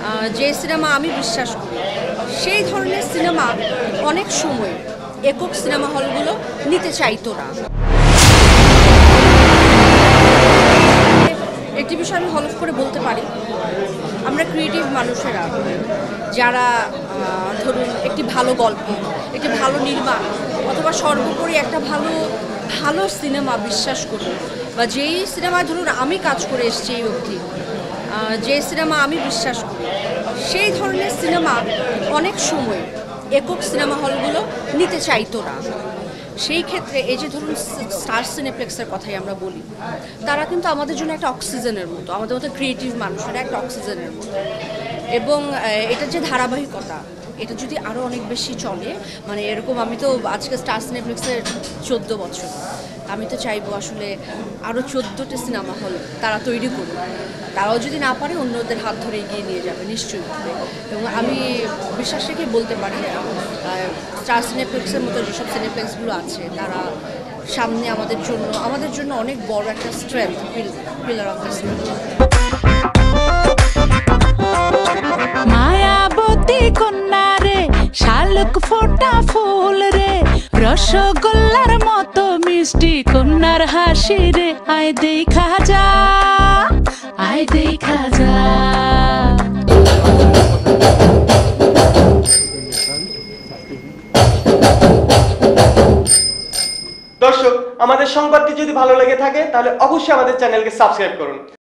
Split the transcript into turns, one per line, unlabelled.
যে সিনেমা আমি বিশ্বাস করি সেই ধরনের সিনেমা অনেক সময় একক সিনেমা হলগুলো নিতে চাইতো না। একটি বিষয় আমি হলফ করে বলতে পারি, আমরা ক্রিয়েটিভ মানুষেরা যারা ধরুন একটি ভালো গল্প, একটি ভালো নির্মাণ অথবা সর্বোপরি একটা ভালো সিনেমা বিশ্বাস করি, বা যেই সিনেমায় ধরুন আমি কাজ করে এসেছি এই অবধি, যে সিনেমা আমি বিশ্বাস করি সেই ধরনের সিনেমা অনেক সময় একক সিনেমা হলগুলো নিতে চাইতো না। সেই ক্ষেত্রে এই যে ধরুন স্টার সিনেপ্লেক্সের কথাই আমরা বলি, তারা কিন্তু আমাদের জন্য একটা অক্সিজেনের মতো, আমাদের মতো ক্রিয়েটিভ মানুষেরা একটা অক্সিজেনের মতো। এবং এটা যে ধারাবাহিকতা, এটা যদি আরও অনেক বেশি চলে, মানে এরকম আমি তো আজকে স্টার সিনেপ্লেক্সের 14 বছর, আমি তো চাইবো আসলে আরও 14টি সিনেমা হল তারা তৈরি করুক। তারাও যদি না পারে অন্যদের হাত ধরে এগিয়ে নিয়ে যাবে নিশ্চয়ই। এবং আমি বিশ্বাস রেখে বলতে পারি স্টার সিনেপ্লেক্সের মতো যেসব সিনেপ্লেক্সগুলো আছে তারা সামনে আমাদের জন্য অনেক বড় একটা strength, pillar of the strength.
মায়াবতী কন্যা রে, শালুক ফোটা ফুল রে, রসগোল্লার মতো মিষ্টি কন্যার হাসি রে, আয় দেখা যা, আয় দেখা যা।
দর্শক, আমাদের সংবাদটি যদি ভালো লেগে থাকে তাহলে অবশ্যই আমাদের চ্যানেলকে সাবস্ক্রাইব করুন।